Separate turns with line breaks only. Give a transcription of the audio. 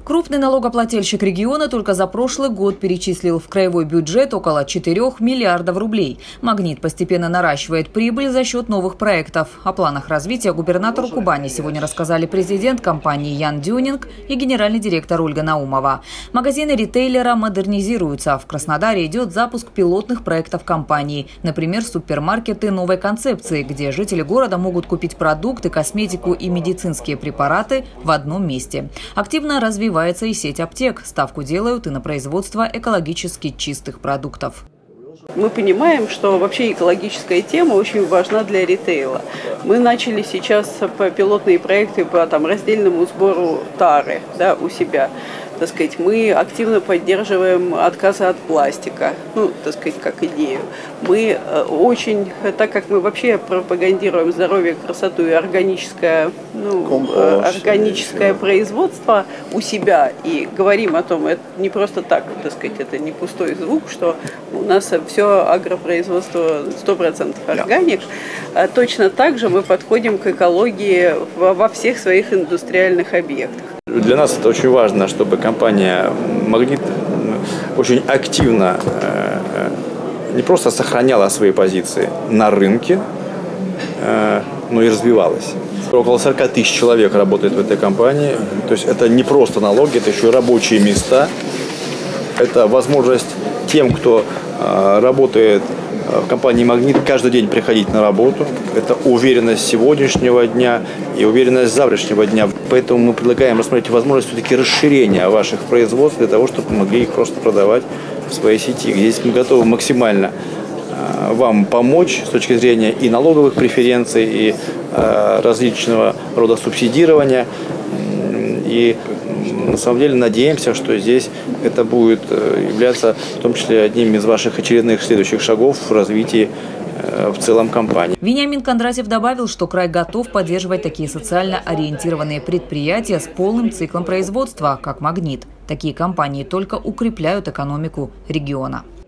Крупный налогоплательщик региона только за прошлый год перечислил в краевой бюджет около 4 миллиардов рублей. «Магнит» постепенно наращивает прибыль за счет новых проектов. О планах развития губернатору Кубани сегодня рассказали президент компании Ян Дюнинг и генеральный директор Ольга Наумова. Магазины ритейлера модернизируются. В Краснодаре идет запуск пилотных проектов компании. Например, супермаркеты новой концепции, где жители города могут купить продукты, косметику и медицинские препараты в одном месте. Активно развивается и сеть аптек. Ставку делают и на производство экологически чистых продуктов.
Мы понимаем, что вообще экологическая тема очень важна для ритейла. Мы начали сейчас пилотные проекты по раздельному сбору тары, у себя. Мы активно поддерживаем отказы от пластика, как идею. Мы очень, так как мы вообще пропагандируем здоровье, красоту и органическое производство у себя и говорим о том, это не просто так, это не пустой звук, что у нас все агропроизводство 100% органик. Точно так же мы подходим к экологии во всех своих индустриальных объектах.
Для нас это очень важно, чтобы компания «Магнит» очень активно не просто сохраняла свои позиции на рынке, но и развивалась. Около 40 тысяч человек работает в этой компании. То есть это не просто налоги, это еще и рабочие места. Это возможность тем, кто работает в компании «Магнит», каждый день приходить на работу. Это уверенность сегодняшнего дня и уверенность завтрашнего дня. Поэтому мы предлагаем рассмотреть возможность все-таки расширения ваших производств для того, чтобы мы могли их просто продавать в своей сети. Здесь мы готовы максимально вам помочь с точки зрения и налоговых преференций, и различного рода субсидирования. И на самом деле надеемся, что здесь это будет являться в том числе одним из ваших очередных следующих шагов в развитии в целом компании.
Вениамин Кондратьев добавил, что край готов поддерживать такие социально ориентированные предприятия с полным циклом производства, как «Магнит». Такие компании только укрепляют экономику региона.